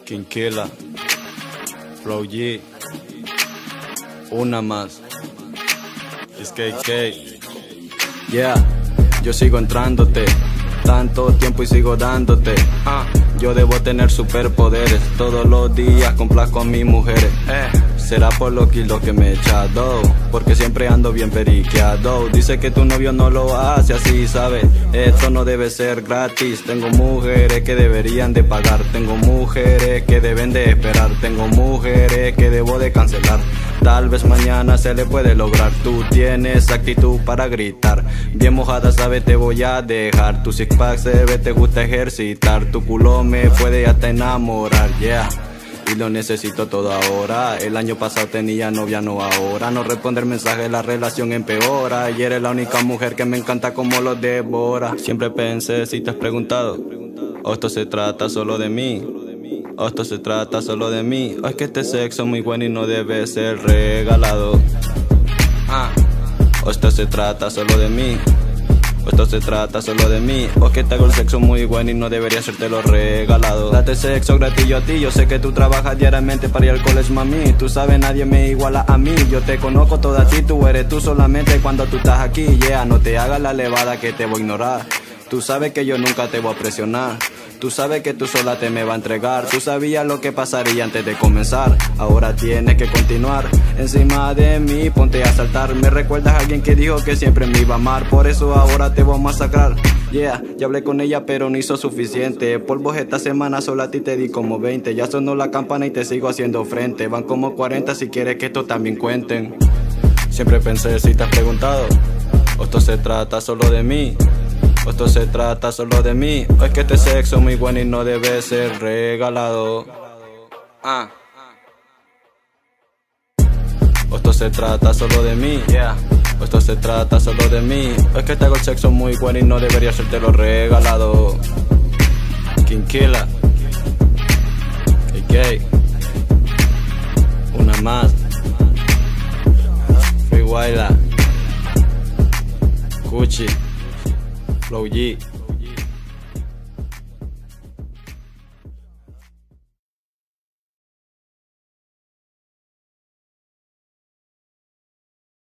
Quinquila, Flow G, una más, es KK. Yeah, yo sigo entrándote, tanto tiempo y sigo dándote. Yo debo tener superpoderes, todos los días complazco a mis mujeres. Será por los kilos que me he echado, porque siempre ando bien periqueado. Dice que tu novio no lo hace así, ¿sabes? Esto no debe ser gratis. Tengo mujeres que deberían de pagar, tengo mujeres que deben de esperar, tengo mujeres que debo de cancelar. Tal vez mañana se le puede lograr. Tú tienes actitud para gritar, bien mojada, sabes, te voy a dejar. Tu six pack se ve, te gusta ejercitar, tu culo me puede hasta enamorar, yeah. Y lo necesito todo ahora. El año pasado tenía novia, no ahora. No responder mensajes, la relación empeora. Y eres la única mujer que me encanta como lo devora. Siempre pensé si te has preguntado, o esto se trata solo de mí, o esto se trata solo de mí, o es que este sexo es muy bueno y no debe ser regalado. O esto se trata solo de mí, o esto se trata solo de mí, o es que te hago el sexo muy bueno y no debería hacértelo regalado. Date sexo gratis yo a ti, yo sé que tú trabajas diariamente para ir al college, mami. Tú sabes, nadie me iguala a mí, yo te conozco toda a ti, tú eres tú solamente cuando tú estás aquí, yeah. No te hagas la levada que te voy a ignorar, tú sabes que yo nunca te voy a presionar, tú sabes que tú sola te me va a entregar. Tú sabías lo que pasaría antes de comenzar, ahora tienes que continuar. Encima de mí ponte a saltar, me recuerdas a alguien que dijo que siempre me iba a amar, por eso ahora te voy a masacrar. Yeah, ya hablé con ella pero no hizo suficiente, polvos esta semana solo a ti te di como 20. Ya sonó la campana y te sigo haciendo frente, van como 40 si quieres que esto también cuenten. Siempre pensé si te has preguntado, o esto se trata solo de mí, o esto se trata solo de mí, o es que este sexo es muy bueno y no debe ser regalado. O esto se trata solo de mí, yeah. O esto se trata solo de mí, o es que te hago el sexo muy bueno y no debería hacértelo regalado. Quinquila, KK, una más, Free Willa, Gucci, Flow G.